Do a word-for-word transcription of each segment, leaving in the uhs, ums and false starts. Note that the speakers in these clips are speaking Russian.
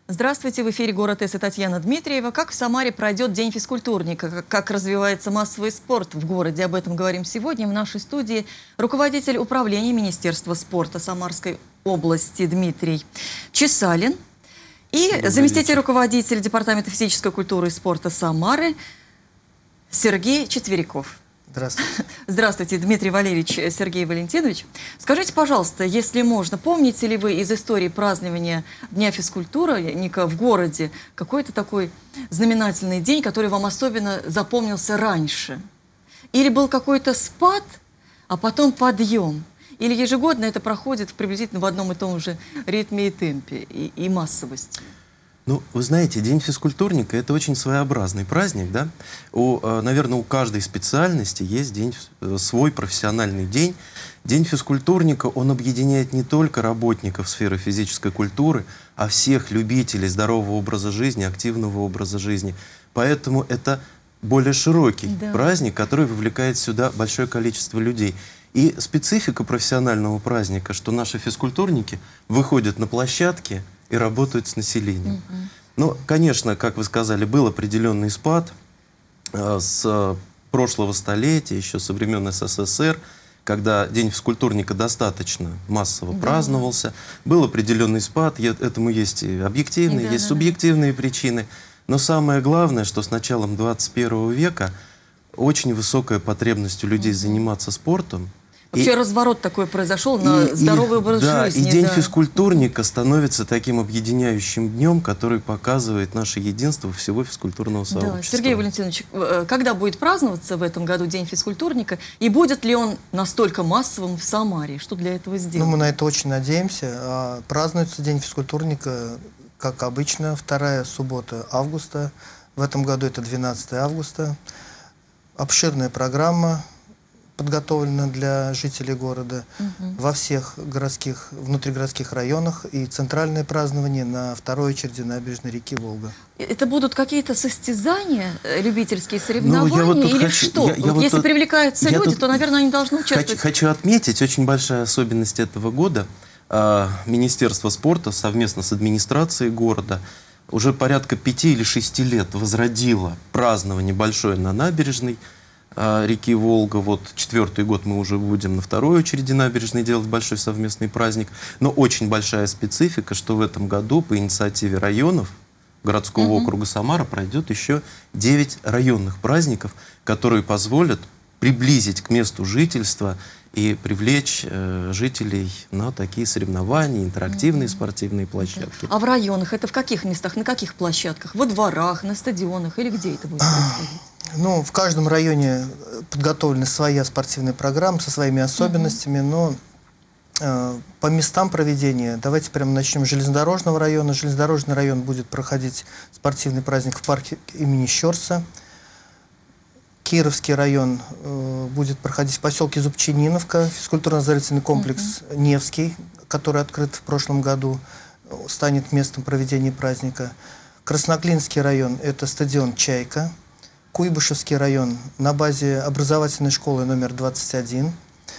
Здравствуйте, в эфире «Город С» и Татьяна Дмитриева. Как в Самаре пройдет День физкультурника? Как развивается массовый спорт в городе? Об этом говорим сегодня. В нашей студии руководитель управления Министерства спорта Самарской области Дмитрий Чесалин и заместитель руководителя Департамента физической культуры и спорта Самары Сергей Четверяков. Здравствуйте. Здравствуйте, Дмитрий Валерьевич, Сергей Валентинович. Скажите, пожалуйста, если можно, помните ли вы из истории празднования Дня физкультурника в городе какой-то такой знаменательный день, который вам особенно запомнился раньше? Или был какой-то спад, а потом подъем? Или ежегодно это проходит приблизительно в одном и том же ритме и темпе, и, и массовости? Ну, вы знаете, День физкультурника – это очень своеобразный праздник, да? У, наверное, у каждой специальности есть день, свой профессиональный день. День физкультурника, он объединяет не только работников сферы физической культуры, а всех любителей здорового образа жизни, активного образа жизни. Поэтому это более широкий да. праздник, который вовлекает сюда большое количество людей. И специфика профессионального праздника, что наши физкультурники выходят на площадки и работают с населением. Mm-hmm. Ну, конечно, как вы сказали, был определенный спад э, с прошлого столетия, еще со времен СССР, когда День физкультурника достаточно массово да. праздновался. Был определенный спад, этому есть и объективные, да, есть да, субъективные да. причины. Но самое главное, что с началом двадцать первого века очень высокая потребность у людей mm-hmm. заниматься спортом. Вообще и, разворот такой произошел на и, здоровый образ да, жизни. И День да. физкультурника становится таким объединяющим днем, который показывает наше единство всего физкультурного сообщества. Да. Сергей Валентинович, когда будет праздноваться в этом году День физкультурника, и будет ли он настолько массовым в Самаре? Что для этого сделать? Ну, мы на это очень надеемся. Празднуется День физкультурника, как обычно, вторая суббота августа. В этом году это двенадцатое августа. Обширная программа подготовлена для жителей города угу. во всех городских, внутригородских районах, и центральное празднование на второй очереди набережной реки Волга. Это будут какие-то состязания, любительские соревнования, ну, я вот или хочу, что? Я, я вот вот если тут, привлекаются люди, тут то, наверное, они должны участвовать. Хочу, хочу отметить, очень большая особенность этого года. Министерство спорта совместно с администрацией города уже порядка пяти или шести лет возродило празднование большое на набережной реки Волга. Вот четвертый год мы уже будем на второй очереди набережной делать большой совместный праздник. Но очень большая специфика, что в этом году по инициативе районов городского mm-hmm. округа Самара пройдет еще девять районных праздников, которые позволят приблизить к месту жительства и привлечь э, жителей на такие соревнования, интерактивные mm-hmm. спортивные площадки. А в районах это в каких местах, на каких площадках? Во дворах, на стадионах или где это будет происходить? Ну, в каждом районе подготовлена своя спортивная программа со своими особенностями, mm-hmm. но э, по местам проведения, давайте прямо начнем с железнодорожного района. Железнодорожный район будет проходить спортивный праздник в парке имени Щерса. Кировский район э, будет проходить в поселке Зубчининовка, физкультурно-оздоровительный комплекс mm-hmm. Невский, который открыт в прошлом году, станет местом проведения праздника. Красноклинский район – это стадион «Чайка». Куйбышевский район на базе образовательной школы номер двадцать один.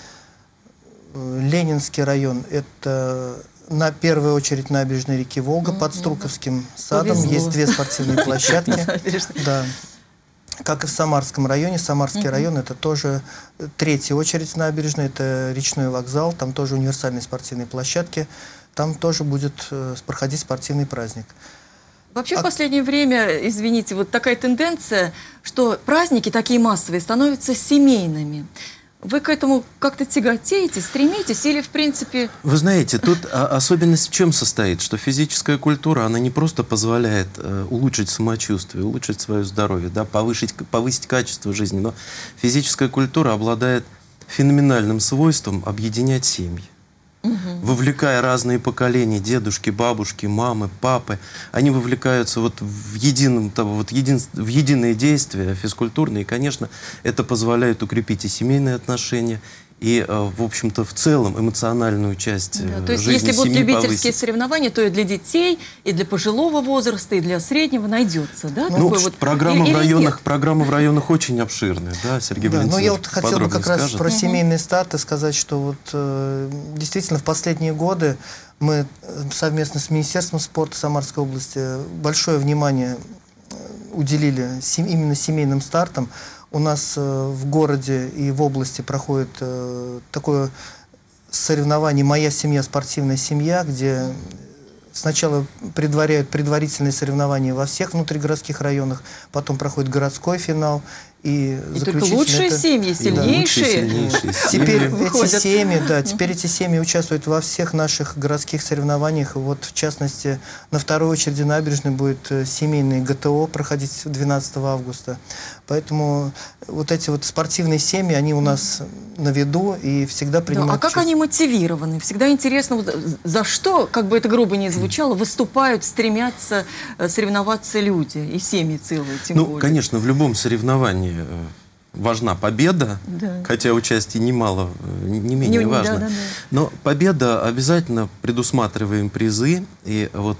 Ленинский район – это на первую очередь набережной реки Волга, mm-hmm. под Струковским садом. Повезло. Есть две спортивные площадки. Да. Как и в Самарском районе. Самарский mm-hmm. район – это тоже третья очередь набережной, это речной вокзал, там тоже универсальные спортивные площадки, там тоже будет э, проходить спортивный праздник. Вообще а... в последнее время, извините, вот такая тенденция, что праздники такие массовые становятся семейными. Вы к этому как-то тяготеете, стремитесь или, в принципе... Вы знаете, тут особенность в чем состоит? Что физическая культура, она не просто позволяет э, улучшить самочувствие, улучшить свое здоровье, да, повысить, повысить качество жизни, но физическая культура обладает феноменальным свойством объединять семьи. Угу. Вовлекая разные поколения, дедушки, бабушки, мамы, папы, они вовлекаются вот в, едином, вот един, в единые действия физкультурные, и, конечно, это позволяет укрепить и семейные отношения, и, в общем-то, в целом эмоциональную часть да, то есть, жизни если будут семьи любительские повысить. Соревнования, то и для детей, и для пожилого возраста, и для среднего найдется, да? Ну, вот... программа, или, в районах, или программа в районах очень обширная, да, Сергей да, Валентинович? Ну, я вот хотел бы как раз скажет. про семейные старты сказать, что вот э, действительно в последние годы Мы совместно с Министерством спорта Самарской области большое внимание уделили сем, именно семейным стартам. У нас в городе и в области проходит такое соревнование «Моя семья, спортивная семья», где сначала предваряют предварительные соревнования во всех внутригородских районах, потом проходит городской финал. И, и только лучшие это... семьи, сильнейшие. Да, лучшие, теперь эти семьи, да, теперь эти семьи участвуют во всех наших городских соревнованиях. Вот, в частности, на второй очереди набережной будет семейный ГТО проходить двенадцатого августа. Поэтому вот эти вот спортивные семьи, они у нас на виду и всегда принимают. Да, а как участие. они мотивированы? Всегда интересно, вот, за что, как бы это грубо ни звучало, выступают, стремятся соревноваться люди и семьи целые, тем ну, более. конечно, в любом соревновании важна победа, да. хотя участие немало, не менее не, важно. Да, да, да. Но победа обязательно предусматриваем призы. И вот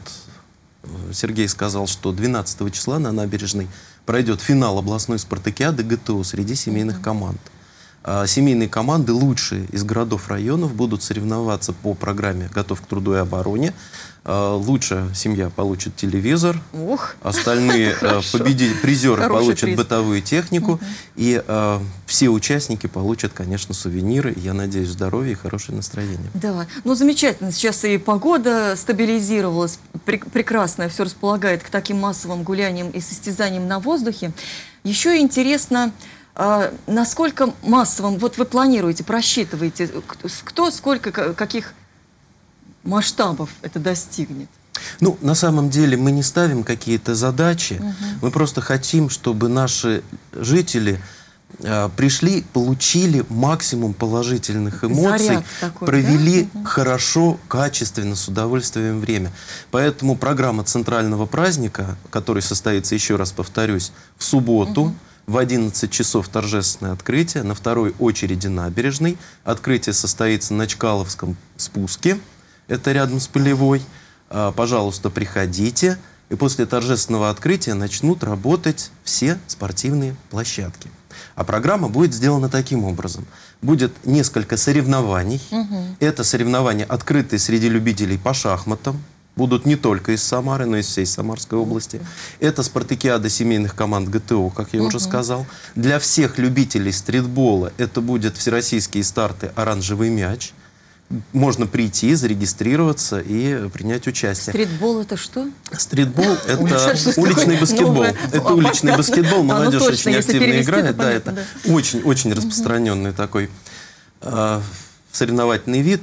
Сергей сказал, что двенадцатого числа на набережной пройдет финал областной спартакиады ГТО среди семейных uh-huh. команд. А семейные команды лучшие из городов, районов будут соревноваться по программе «Готов к труду и обороне». Лучшая семья получит телевизор, Ух, остальные победители, призеры Хороший получат приз. бытовую технику, угу. и э, все участники получат, конечно, сувениры. Я надеюсь, здоровье и хорошее настроение. Да, ну замечательно. Сейчас и погода стабилизировалась, прек прекрасно все располагает к таким массовым гуляниям и состязаниям на воздухе. Еще интересно, э, насколько массовым, вот вы планируете, просчитываете, кто, сколько, каких масштабов это достигнет? Ну, на самом деле мы не ставим какие-то задачи, угу. мы просто хотим, чтобы наши жители э, пришли, получили максимум положительных эмоций, такой, провели да? хорошо, качественно, с удовольствием время. Поэтому программа центрального праздника, который состоится, еще раз повторюсь, в субботу, угу. в одиннадцать часов торжественное открытие, на второй очереди набережной. Открытие состоится на Чкаловском спуске. Это рядом с Полевой. Пожалуйста, приходите. И после торжественного открытия начнут работать все спортивные площадки. А программа будет сделана таким образом. Будет несколько соревнований. Угу. Это соревнования, открытые среди любителей по шахматам. Будут не только из Самары, но и из всей Самарской области. Это спартакиада семейных команд ГТО, как я угу. уже сказал. Для всех любителей стритбола это будет всероссийские старты «Оранжевый мяч». Можно прийти, зарегистрироваться и принять участие. Стритбол это что? Стритбол это уличный баскетбол. Это уличный баскетбол, молодежь очень активно играет. Да, это очень-очень распространенный такой соревновательный вид.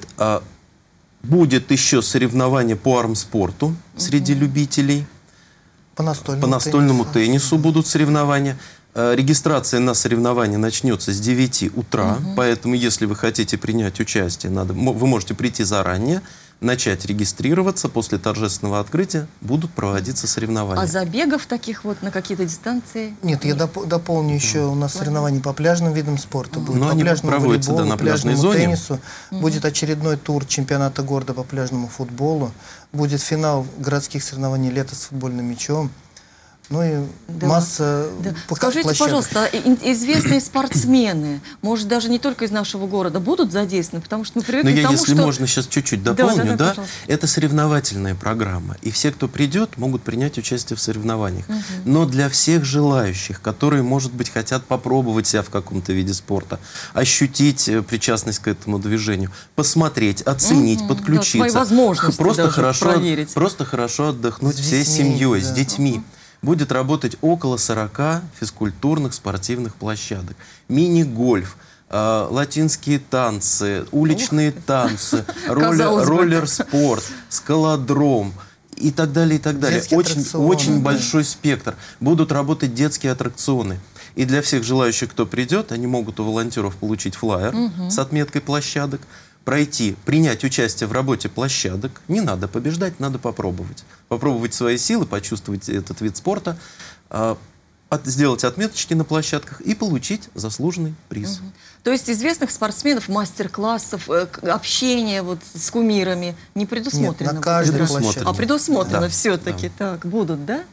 Будет еще соревнование по армспорту среди любителей. По настольному, по настольному теннису. теннису будут соревнования. Регистрация на соревнования начнется с девяти утра, угу. поэтому если вы хотите принять участие, надо, вы можете прийти заранее, начать регистрироваться, после торжественного открытия будут проводиться соревнования. А забегов таких вот на какие-то дистанции? Нет, я доп дополню еще, у нас соревнования по пляжным видам спорта, будет по пляжному волейболу, да, на пляжной зоне. Теннису, угу. будет очередной тур чемпионата города по пляжному футболу, будет финал городских соревнований «Лето с футбольным мячом». Ну и да. масса да. Скажите, площадок. пожалуйста, известные спортсмены, может, даже не только из нашего города, будут задействованы? Потому что мы привыкли Но я, к тому, если что... можно, сейчас чуть-чуть дополню. Да, да, да, да? Это соревновательная программа. И все, кто придет, могут принять участие в соревнованиях. Угу. Но для всех желающих, которые, может быть, хотят попробовать себя в каком-то виде спорта, ощутить причастность к этому движению, посмотреть, оценить, угу. подключиться. Да, свои возможности просто хорошо, проверить. Просто хорошо отдохнуть с всей детьми, семьей, да. с детьми. Угу. Будет работать около сорока физкультурных спортивных площадок. Мини-гольф, э, латинские танцы, уличные Ух. танцы, роллер-спорт, скалодром и так далее, и так далее. Очень, очень большой спектр. Будут работать детские аттракционы. И для всех желающих, кто придет, они могут у волонтеров получить флаер угу. с отметкой площадок, пройти, принять участие в работе площадок. Не надо побеждать, надо попробовать. Попробовать свои силы, почувствовать этот вид спорта, э, от, сделать отметочки на площадках и получить заслуженный приз. Угу. То есть известных спортсменов, мастер-классов, э, общения вот, с кумирами не предусмотрено? Нет, на каждой площадке. А предусмотрено да. все-таки. Да. Так, будут, да?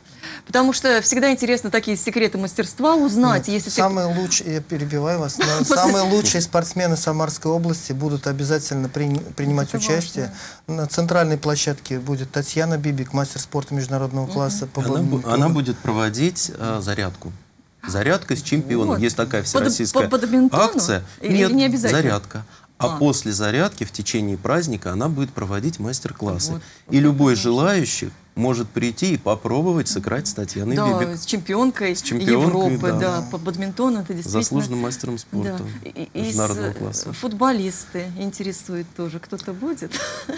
Потому что всегда интересно такие секреты мастерства узнать. Нет, если ты- самые лучшие, я перебиваю вас, но самые лучшие спортсмены Самарской области будут обязательно при- принимать Это участие. На центральной площадке будет Татьяна Бибик, мастер спорта международного класса по Она, бу- бадминтону. она будет проводить э, зарядку. Зарядка с чемпионом. Вот. Есть такая По- всероссийская по бадминтону? акция. Или Нет, не обязательно? зарядка. А, А. после зарядки в течение праздника она будет проводить мастер-классы. Вот. И любой желающий может прийти и попробовать сыграть с Татьяной Да, Бибик. с чемпионкой, С чемпионкой, Европы, да. да, по бадминтону это действительно... Заслуженным мастером спорта Да. И- и- международного из, э, класса. Футболисты интересует тоже. Кто-то будет?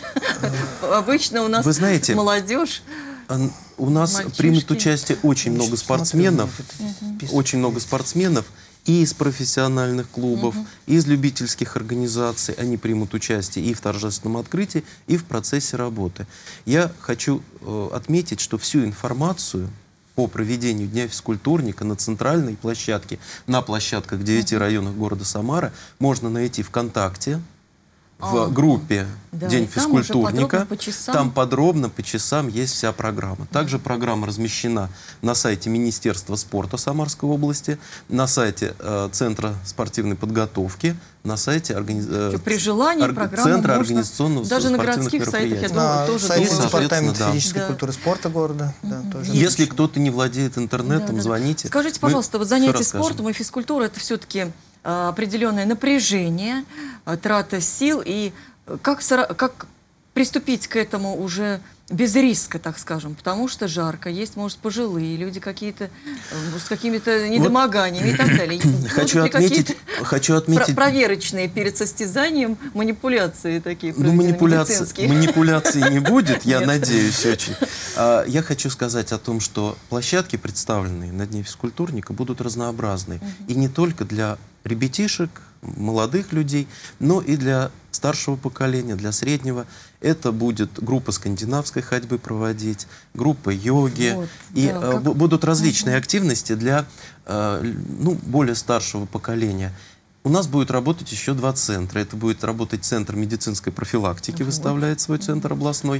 Обычно у нас Вы знаете, молодежь. А, У нас Мальчишки. примет участие очень Я много щас смотрю, спортсменов, вот этот список. очень много спортсменов и из профессиональных клубов, и из любительских организаций. Они примут участие и в торжественном открытии, и в процессе работы. Я хочу э, отметить, что всю информацию по проведению Дня физкультурника на центральной площадке, на площадках в девяти районах города Самара можно найти ВКонтакте, в А, группе да, День и там уже физкультурника. подробно по часам. Там подробно по часам есть вся программа. Также программа размещена на сайте Министерства спорта Самарской области, на сайте э, Центра спортивной подготовки, на сайте органи... э, Что, при желании орг- программу Центра можно организационного даже на спортивных городских сайтах, я мероприятий. думаю, На тоже сайте думаю. Департамента Соответственно, да. физической Да. культуры и спорта города. Да, тоже. Если кто-то не владеет интернетом, Да, да. звоните. Скажите, Мы пожалуйста, вот всё занятие расскажем. спортом и физкультура это все-таки определенное напряжение, а, трата сил. И э, как, сора- как приступить к этому уже без риска, так скажем, потому что жарко, есть, может, пожилые люди какие-то э, с какими-то недомоганиями и так далее. Будут Хочу ли отметить, какие-то хочу про- отметить проверочные перед состязанием манипуляции такие Ну, проведены, манипуляции, медицинские? манипуляций не будет, я Нет. надеюсь очень. А, Я хочу сказать о том, что площадки, представленные на Дне физкультурника, будут разнообразны. И не только для ребятишек, молодых людей, но и для старшего поколения, для среднего. Это будет группа скандинавской ходьбы проводить, группа йоги. Вот, и да, э, как- бу- будут различные активности для э, л- ну, более старшего поколения. У нас будет работать еще два центра. Это будет работать Центр медицинской профилактики, Вот. выставляет свой центр областной.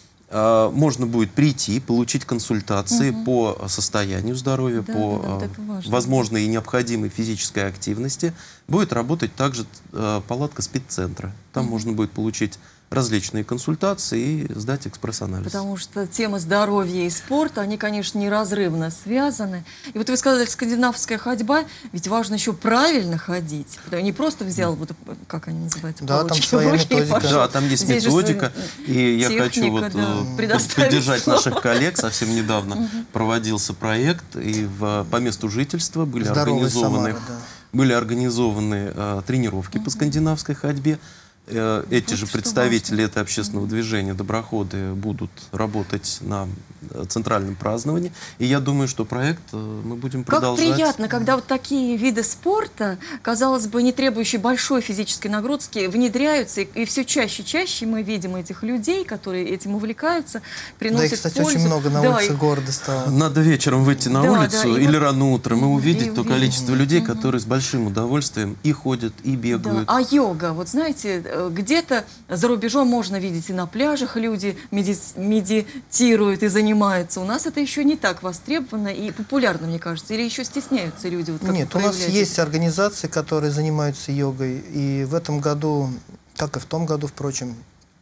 А, Можно будет прийти, получить консультации по состоянию здоровья, Да, по да, да, вот а, это важно. возможной и необходимой физической активности. Будет работать также а, палатка спеццентра. Там можно будет получить различные консультации и сдать экспресс-анализ. Потому что тема здоровья и спорта, они, конечно, неразрывно связаны. И вот вы сказали, скандинавская ходьба, ведь важно еще правильно ходить. Потому- Не просто взял, вот, как они называются, Да, там палочки в своя руки и методика. пошел. Да, там есть Здесь же методика, своя и я хочу техника, вот да, э, предоставить поддержать слово. наших коллег. Совсем недавно проводился проект, и в, по месту жительства были Здоровая организованы, Самара, да. были организованы э, тренировки по скандинавской ходьбе. Э, Эти Вот же что представители этого общественного движения, доброходы, будут работать на э, центральном праздновании. И я думаю, что проект э, мы будем Как продолжать. приятно, когда вот такие виды спорта, казалось бы, не требующие большой физической нагрузки, внедряются, и, и все чаще и чаще мы видим этих людей, которые этим увлекаются, Да, приносят их, кстати, пользу. очень много на Да, улице и- города стало. Надо вечером выйти на Да, улицу да, и или вот- рано утром и увидеть и то увидеть. количество людей, которые с большим удовольствием и ходят, и Да. бегают. А йога, вот знаете, э, где-то за рубежом можно видеть и на пляжах люди меди- медитируют и занимаются. У нас это еще не так востребовано и популярно, мне кажется. Или еще стесняются люди? Вот как Нет, у нас проявлять есть организации, которые занимаются йогой. И в этом году, как и в том году, впрочем,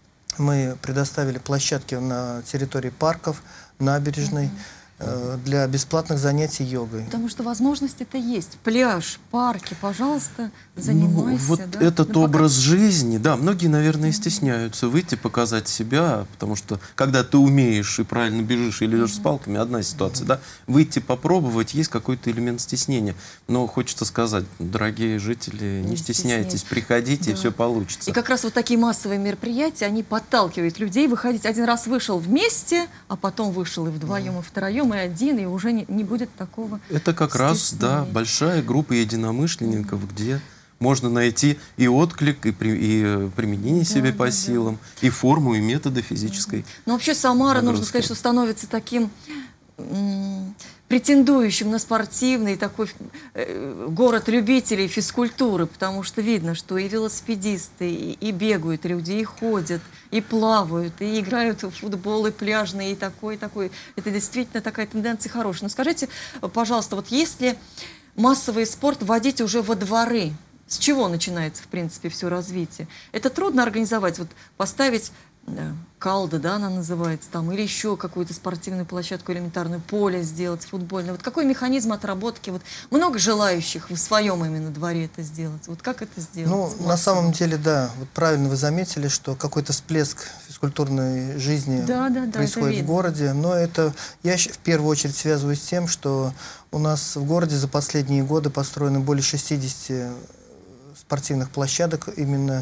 мы предоставили площадки на территории парков, набережной э, для бесплатных занятий йогой. Потому что возможности-то есть. Пляж, парки, пожалуйста, Ну, занимайся. вот да? этот Ну, пока- образ жизни, да, многие, наверное, стесняются выйти, показать себя, потому что когда ты умеешь и правильно бежишь или идешь с палками, одна ситуация, да, выйти попробовать, есть какой-то элемент стеснения. Но хочется сказать, дорогие жители, не, Не стесняйтесь, стесняйтесь. приходите, и Да. все получится. И как раз вот такие массовые мероприятия, они подталкивают людей выходить. Один раз вышел вместе, а потом вышел и вдвоем, и втроем, и один, и уже не, не будет такого. Это как раз, да, стеснения. большая группа единомышленников, где можно найти и отклик, и, при- и э, применение Да, себе да, по да. силам, и форму, и методы физической. Но вообще Самара, нужно нагрузки. сказать, что становится таким м, претендующим на спортивный такой э, город любителей физкультуры, потому что видно, что и велосипедисты, и, и бегают люди, и ходят, и плавают, и играют в футбол, и пляжный, и такой, и такой. Это действительно такая тенденция хорошая. Но скажите, пожалуйста, вот если массовый спорт вводить уже во дворы, с чего начинается, в принципе, все развитие? Это трудно организовать, вот поставить да, калда, да, она называется, там, или еще какую-то спортивную площадку, элементарную, поле сделать, футбольное. Вот какой механизм отработки? Вот много желающих в своем именно дворе это сделать. Вот как это сделать? Ну, на самом деле, да, вот правильно вы заметили, что какой-то всплеск физкультурной жизни да, да, да, происходит в городе, но это я в первую очередь связываю с тем, что у нас в городе за последние годы построено более шестидесяти спортивных площадок, именно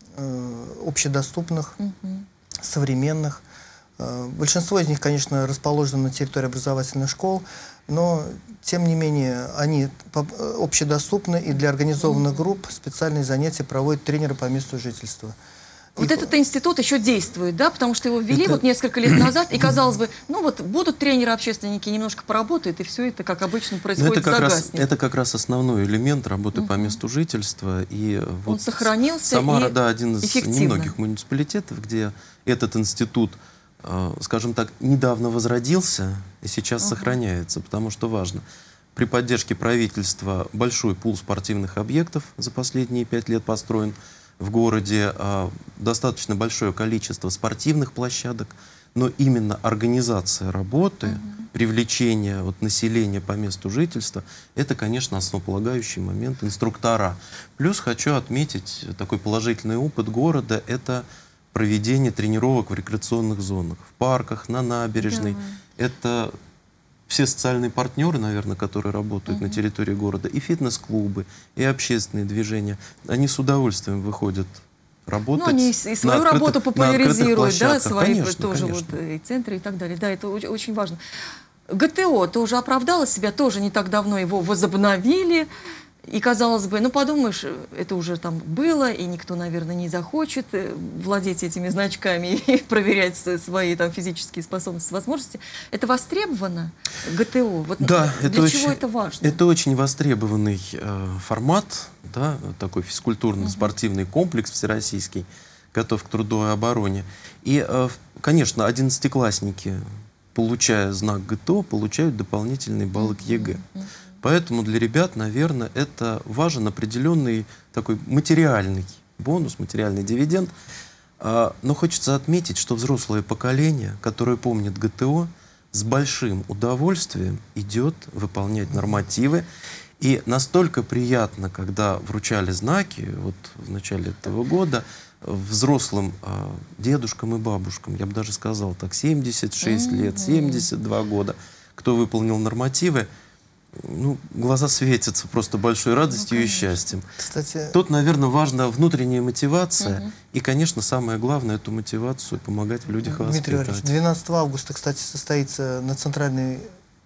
э, общедоступных, угу. современных. Э, большинство из них, конечно, расположено на территории образовательных школ, но, тем не менее, они общедоступны, и для организованных групп специальные занятия проводят тренеры по месту жительства. Вот и... этот институт еще действует, да, потому что его ввели это... вот несколько лет назад, и казалось бы, ну вот будут тренеры-общественники, немножко поработают, и все это, как обычно, происходит, это как загаснет. Раз, это как раз основной элемент работы угу. по месту жительства. И он вот сохранился Самара, и да, один из эффективно. немногих муниципалитетов, где этот институт, скажем так, недавно возродился и сейчас угу. сохраняется, потому что важно. При поддержке правительства большой пул спортивных объектов за последние пять лет построен в городе, а, достаточно большое количество спортивных площадок, но именно организация работы, uh-huh. привлечение вот, населения по месту жительства, это, конечно, основополагающий момент, инструктора. Плюс хочу отметить такой положительный опыт города, это проведение тренировок в рекреационных зонах, в парках, на набережной. Да. Это все социальные партнеры, наверное, которые работают uh-huh. на территории города, и фитнес-клубы, и общественные движения, они с удовольствием выходят работать. Ну, они и свою открытых, работу популяризируют, да, свои конечно, тоже конечно. Вот, и центры и так далее. Да, это очень, очень важно. ГТО тоже оправдало себя, тоже не так давно его возобновили. И, казалось бы, ну, подумаешь, это уже там было, и никто, наверное, не захочет владеть этими значками и проверять свои там физические способности, возможности. Это востребовано, ГТО? Вот да, для это чего очень, это важно? Это очень востребованный э, формат, да, такой физкультурно-спортивный uh-huh. комплекс всероссийский, готов к трудовой обороне. И, э, конечно, одиннадцатиклассники, получая знак ГТО, получают дополнительные баллы к ЕГЭ. Uh-huh. Поэтому для ребят, наверное, это важен определенный такой материальный бонус, материальный дивиденд. Но хочется отметить, что взрослое поколение, которое помнит ГТО, с большим удовольствием идет выполнять нормативы. И настолько приятно, когда вручали знаки, вот в начале этого года, взрослым дедушкам и бабушкам, я бы даже сказал так, семьдесят шесть лет, семьдесят два года, кто выполнил нормативы, ну, глаза светятся просто большой радостью ну, и счастьем. Кстати... Тут, наверное, важна внутренняя мотивация. Угу. И, конечно, самое главное, эту мотивацию помогать в людях Дмитрий воспитать. Валерьевич, двенадцатого августа, кстати, состоится на центральной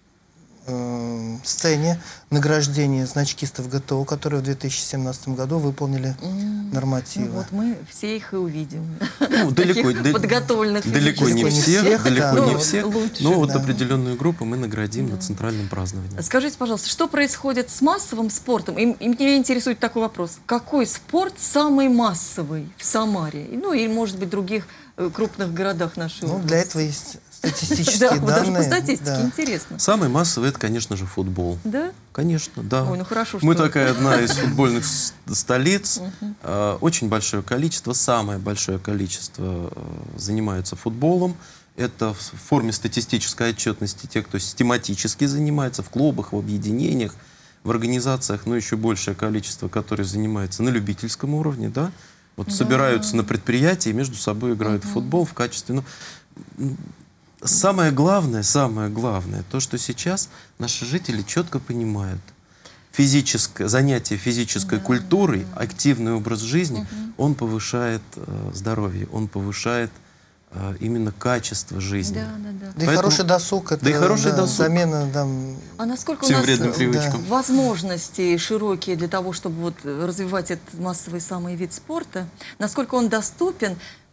э, сцене награждение значкистов ГТО, которые в две тысячи семнадцатом году выполнили mm. нормативы. Ну, вот мы все их и увидим. Ну, далеко, подготовленных далеко не всех, всех далеко да, не ну, всех, лучше, но да. вот определенную группу мы наградим да. на центральном праздновании. Скажите, пожалуйста, что происходит с массовым спортом? И, и меня интересует такой вопрос. Какой спорт самый массовый в Самаре? Ну, и, может быть, в других э, крупных городах нашей ну, области? Для этого есть статистические да, данные. Даже по статистике, да. Интересно. Самый массовый, это, конечно же, футбол. Да? Конечно, да. Ой, ну хорошо, Мы что... такая одна из футбольных столиц. Очень большое количество, самое большое количество занимаются футболом. Это в форме статистической отчетности те, кто систематически занимается в клубах, в объединениях, в организациях, но еще большее количество, которые занимаются на любительском уровне, да. Вот да. собираются на предприятии и между собой играют угу. в футбол в качестве... Ну, самое главное, самое главное, то, что сейчас наши жители четко понимают. Физическое, занятие физической да, культурой, да. активный образ жизни, угу. он повышает э, здоровье, он повышает э, именно качество жизни. Да, да, да. Да Поэтому, и хороший досуг, это да и хороший да, досуг. замена да, а насколько всем у нас вредным привычкам. Да. возможности широкие для того, чтобы вот развивать этот массовый самый вид спорта, насколько он доступен?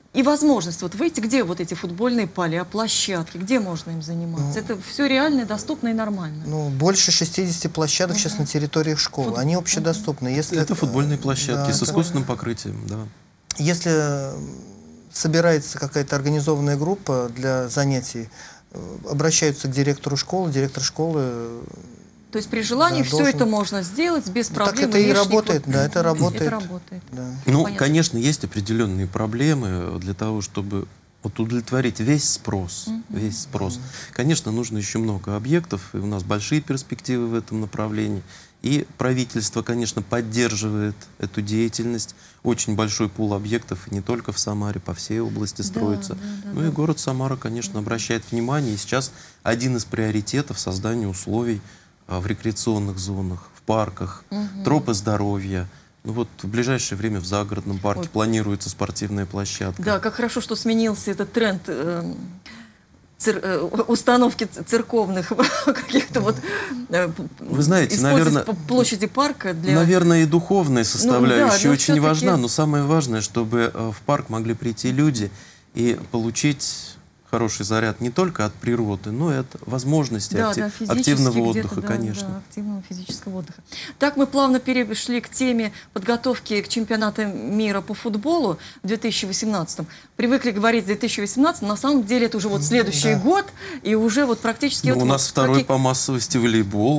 и возможность вот выйти, где вот эти футбольные поля, площадки, где можно им заниматься? Ну, это все реально, доступно и нормально. Ну, больше шестидесяти площадок сейчас на территории школы. Фут- Они общедоступны. Если, Это футбольные площадки да, с это- искусственным покрытием, да. Если собирается какая-то организованная группа для занятий, э, обращаются к директору школы, директор школы... То есть при желании Да, все должен- это можно сделать без Ну, проблем. так это и лишних работает, вот- да, это работает. Это работает. Да. Ну, Понятно. конечно, есть определенные проблемы для того, чтобы вот удовлетворить весь спрос. Весь спрос. Конечно, нужно еще много объектов, и у нас большие перспективы в этом направлении. И правительство, конечно, поддерживает эту деятельность. Очень большой пул объектов, и не только в Самаре, по всей области Да, строится. да, да, ну да. и город Самара, конечно, обращает внимание. И сейчас один из приоритетов — создание условий а, в рекреационных зонах, в парках, тропы здоровья. Ну вот в ближайшее время в загородном парке Ой. планируется спортивная площадка. Да, как хорошо, что сменился этот тренд э, цир- э, установки ц- церковных каких-то вот э, п- Вы знаете, использовать наверное, п- площади парка для... Наверное, и духовная составляющая но очень всё-таки- важна, но самое важное, чтобы э, в парк могли прийти люди и получить хороший заряд не только от природы, но и от возможности Да, акти- да, физически активного где-то, отдыха, да, конечно. да, активного физического отдыха. Так мы плавно перешли к теме подготовки к чемпионату мира по футболу в две тысячи восемнадцатом. Привыкли говорить две тысячи восемнадцатом, на самом деле это уже вот следующий Да. год, и уже вот практически... Ну, вот у вот нас второй какие- по массовости волейбол.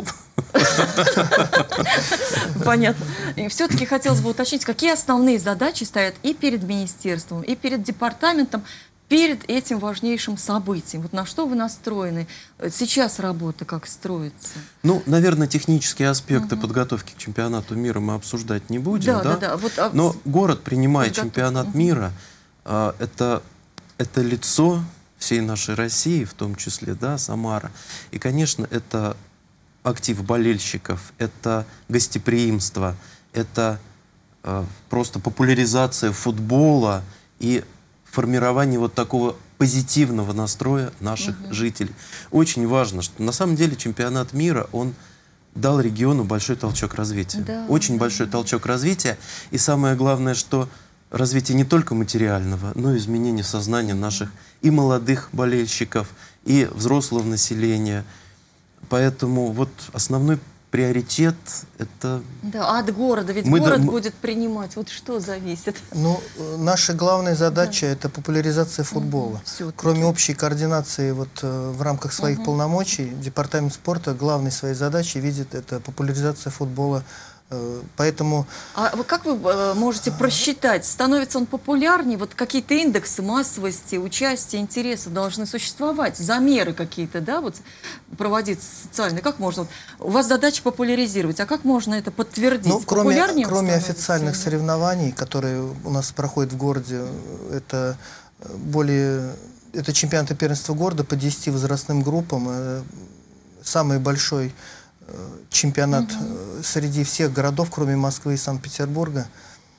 Понятно. И все-таки хотелось бы уточнить, какие основные задачи стоят и перед министерством, и перед департаментом, перед этим важнейшим событием. Вот на что вы настроены? Сейчас работа как строится? Ну, наверное, технические аспекты подготовки к чемпионату мира мы обсуждать не будем, Да, да? да, да. Вот, а, Но город принимает подготовка, чемпионат мгм. мира. а, это, это лицо всей нашей России, в том числе, да, Самара. И, конечно, это актив болельщиков, это гостеприимство, это а, просто популяризация футбола и формирование вот такого позитивного настроя наших жителей. Очень важно, что на самом деле чемпионат мира, он дал региону большой толчок развития. Да, Очень да, большой толчок развития. И самое главное, что развитие не только материального, но и изменение сознания наших и молодых болельщиков, и взрослого населения. Поэтому вот основной приоритет — это... Да, а от города, ведь Мы город да- мы- будет принимать. Вот что зависит? Ну, э, наша главная задача это популяризация футбола. Всё-таки. Кроме общей координации вот, э, в рамках своих полномочий, департамент спорта главной своей задачей видит это популяризация футбола. Э, Поэтому А вы как вы э, можете просчитать, становится он популярнее? Вот какие-то индексы массовости, участия, интереса должны существовать, замеры какие-то, да, вот проводить социальные. Как можно? Вот у вас задача популяризировать, а как можно это подтвердить? ну, кроме, Популярнее он кроме становится официальных или- соревнований, которые у нас проходят в городе, это э, более это чемпионаты первенства города по десяти возрастным группам. э, Самый большой э, чемпионат э, среди всех городов, кроме Москвы и Санкт-Петербурга.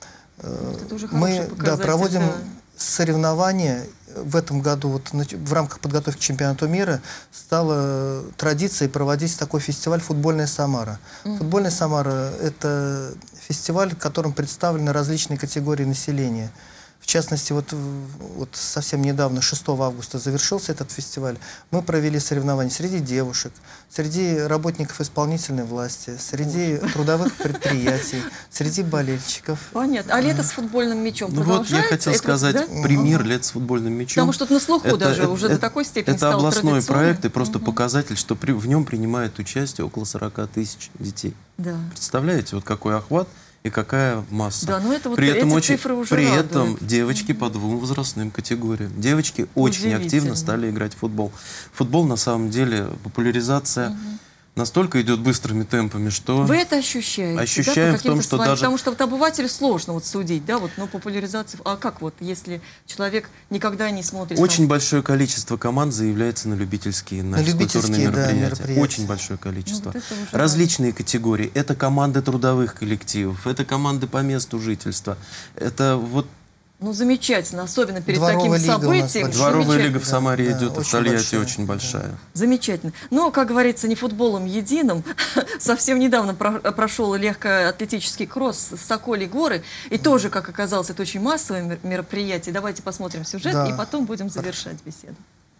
Э, Это уже хороший Мы да, показатель, проводим да. соревнования. В этом году вот, на- в рамках подготовки к чемпионату мира стала традицией проводить такой фестиваль «Футбольная Самара». «Футбольная Самара» — это фестиваль, в котором представлены различные категории населения. В частности, вот, в- вот совсем недавно, шестого августа, завершился этот фестиваль. Мы провели соревнования среди девушек, среди работников исполнительной власти, среди трудовых предприятий, среди болельщиков. Понятно. А лето с футбольным мячом Ну вот я продолжается? хотел Это вот, сказать, да? пример Ага. лет с футбольным мячом. Потому что это на слуху даже уже до такой степени Это стало областной традиционным. проект и просто показатель, что при- в нем принимает участие около сорока тысяч детей. Да. Представляете, вот какой охват и какая масса. Да, ну это вот при этом эти очень, цифры уже при радуют. этом девочки по двум возрастным категориям. Девочки очень активно Удивительно. стали играть в футбол. Футбол на самом деле популяризация настолько идет быстрыми темпами, что Вы это ощущаете? Ощущаем да, по в том, каким-то что своим- даже- Потому что вот обывателю сложно вот судить, да, вот, но популяризация... А как вот, если человек никогда не смотрит... очень там, большое количество команд заявляется на любительские, на, На физкультурные любительские, да, мероприятия. мероприятия. Очень большое количество. Ну, вот это уже Различные категории. Это команды трудовых коллективов, это команды по месту жительства. Это вот Ну, замечательно, особенно перед Дворовая таким лига у нас событием. большая. Дворовая Замечательно. лига в Самаре Да, идет, и в очень Тольятти большая, очень большая. да. Замечательно. Но, как говорится, не футболом единым. Совсем недавно про прошел легкоатлетический кросс с Сокольей горы. И тоже, как оказалось, это очень массовое мероприятие. Давайте посмотрим сюжет, Да. и потом будем завершать беседу.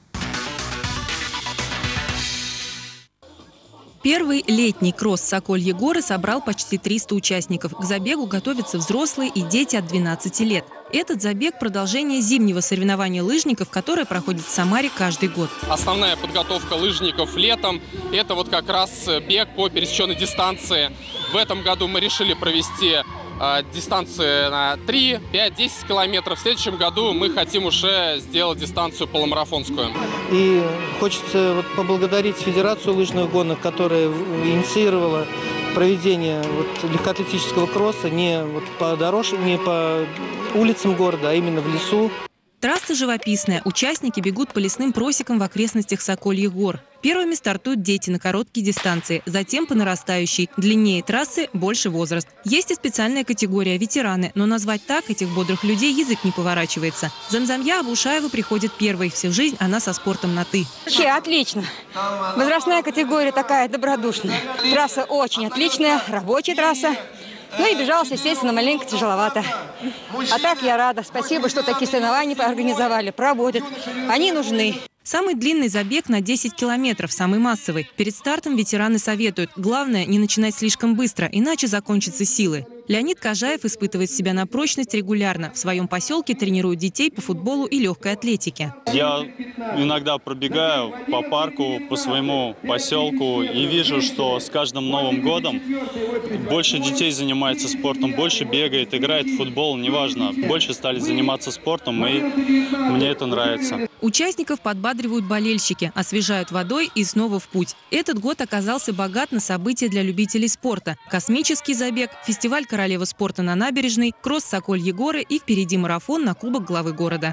Первый летний кросс Сокольи горы собрал почти триста участников. К забегу готовятся взрослые и дети от двенадцати лет. Этот забег – продолжение зимнего соревнования лыжников, которое проходит в Самаре каждый год. Основная подготовка лыжников летом – это вот как раз бег по пересеченной дистанции. В этом году мы решили провести э, дистанцию на три, пять, десять километров. В следующем году мы хотим уже сделать дистанцию полумарафонскую. И хочется вот поблагодарить Федерацию лыжных гонок, которая инициировала проведение вот легкоатлетического кросса не вот по дорожкам, не по улицам города, а именно в лесу. Трасса живописная. Участники бегут по лесным просекам в окрестностях Сокольих гор. Первыми стартуют дети на короткие дистанции, затем по нарастающей. Длиннее трассы – больше возраст. Есть и специальная категория – ветераны, но назвать так этих бодрых людей язык не поворачивается. Замзамья Абушаева приходит первой. Всю жизнь она со спортом на «ты». Вообще отлично. Возрастная категория такая добродушная. Трасса очень отличная, рабочая трасса. Ну и бежалась, естественно, маленько тяжеловато. А так я рада. Спасибо, что такие соревнования организовали, проводят. Они нужны. Самый длинный забег на десять километров, самый массовый. Перед стартом ветераны советуют. Главное, не начинать слишком быстро, иначе закончатся силы. Леонид Кажаев испытывает себя на прочность регулярно. В своем поселке тренирует детей по футболу и легкой атлетике. Я иногда пробегаю по парку, по своему поселку и вижу, что с каждым Новым годом больше детей занимается спортом, больше бегает, играет в футбол, неважно. Больше стали заниматься спортом, и мне это нравится. Участников подбадривают болельщики, освежают водой и снова в путь. Этот год оказался богат на события для любителей спорта. Космический забег, фестиваль «Королева спорта» на набережной, кросс Сокольи горы и впереди марафон на Кубок главы города.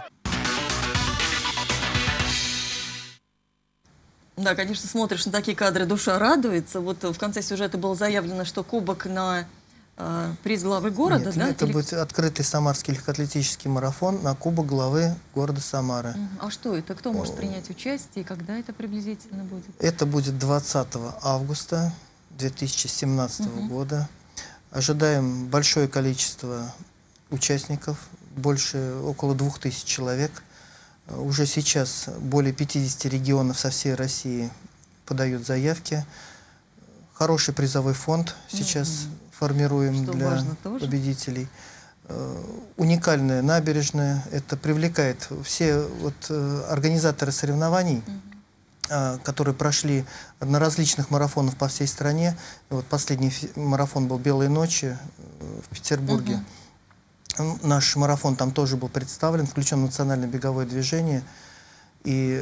Да, конечно, смотришь на такие кадры, душа радуется. Вот в конце сюжета было заявлено, что кубок на э, приз главы города. Нет, да? это Или... будет открытый самарский легкоатлетический марафон на Кубок главы города Самары. А что это? Кто может принять участие? И когда это приблизительно будет? Это будет двадцатого августа две тысячи семнадцатого Угу. года. Ожидаем большое количество участников, больше около двух тысяч человек. Уже сейчас более пятидесяти регионов со всей России подают заявки. Хороший призовой фонд сейчас mm-hmm. формируем Что для важно тоже. победителей. Уникальная набережная. Это привлекает все вот, организаторы соревнований, mm-hmm. которые прошли на различных марафонах по всей стране. Вот последний марафон был «Белые ночи» в Петербурге. Mm-hmm. Наш марафон там тоже был представлен, включен национальное беговое движение. И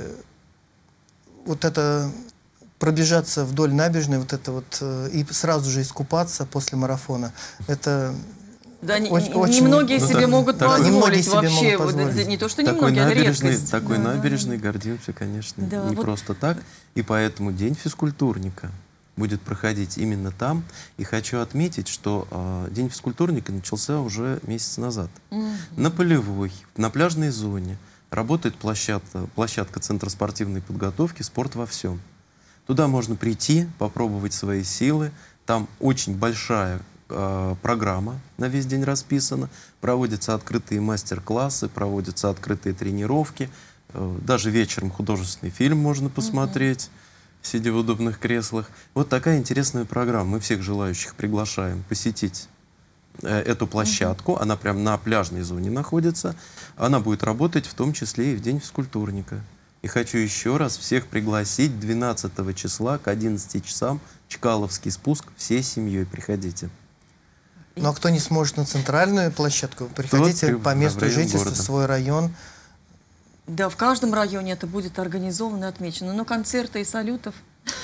вот это пробежаться вдоль набережной, вот это вот, и сразу же искупаться после марафона, это да, очень, не, очень немногие ну, себе да, могут такой, позволить себе вообще. могут позволить. Вот, не то, что такой немногие, набережной, это редкость. такой Да, набережной да. гордимся, конечно, Да, не вот. просто так. И поэтому День физкультурника будет проходить именно там. И хочу отметить, что э, День физкультурника начался уже месяц назад. Mm-hmm. На Полевой, на пляжной зоне работает площадка, площадка Центра спортивной подготовки «Спорт во всем». Туда можно прийти, попробовать свои силы. Там очень большая э, программа на весь день расписана. Проводятся открытые мастер-классы, проводятся открытые тренировки. Э, даже вечером художественный фильм можно посмотреть. Mm-hmm. Сидя в удобных креслах. Вот такая интересная программа. Мы всех желающих приглашаем посетить э, эту площадку. Mm-hmm. Она прям на пляжной зоне находится. Она будет работать в том числе и в День физкультурника. И хочу еще раз всех пригласить двенадцатого числа к одиннадцати часам Чкаловский спуск всей семьей. Приходите. Ну а кто не сможет на центральную площадку, приходите Тот, по месту район жительства, города. В свой район. Да, в каждом районе это будет организовано и отмечено. Но концерты и салютов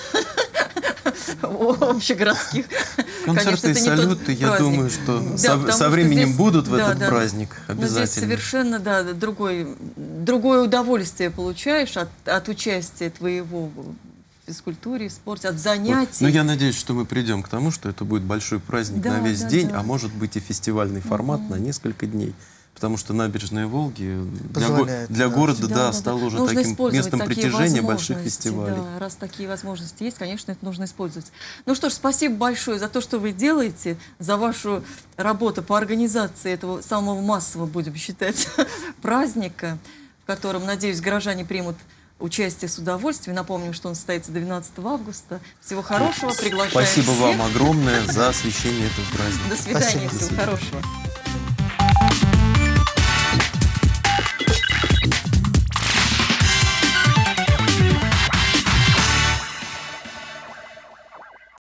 общегородских. Концерты и салюты, я думаю, что со временем будут в этот праздник обязательно. Здесь совершенно, да, другое удовольствие получаешь от участия твоего в физкультуре, в спорте, от занятий. Но я надеюсь, что мы придем к тому, что это будет большой праздник на весь день, а может быть и фестивальный формат на несколько дней. потому что набережная Волги для, го Позволяет, для да. города Да, да, да, стала да. уже Нужно таким использовать местом такие притяжения больших возможности, фестивалей. Да, раз такие возможности есть, конечно, это нужно использовать. Ну что ж, спасибо большое за то, что вы делаете, за вашу работу по организации этого самого массового, будем считать, праздника, в котором, надеюсь, горожане примут участие с удовольствием. Напомним, что он состоится двенадцатого августа. Всего хорошего, приглашаем Спасибо всех. вам огромное за освещение этого праздника. До свидания, Спасибо. всего хорошего.